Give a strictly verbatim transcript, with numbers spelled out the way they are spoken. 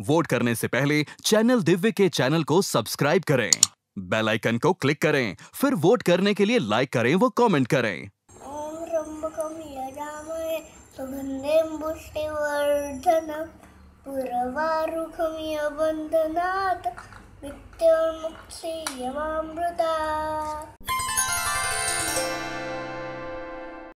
Vote करने से पहले चैनल दिव्य के चैनल को सब्सक्राइब करें, बेल आइकन को क्लिक करें, फिर वोट करने के लिए लाइक करें व कमेंट करें। ओम त्र्यंबकं यजामहे सुगन्धिं पुष्टिवर्धनम् उर्वारुकमिव बन्धनात् मृत्योर्मुक्षीयमामृतात्।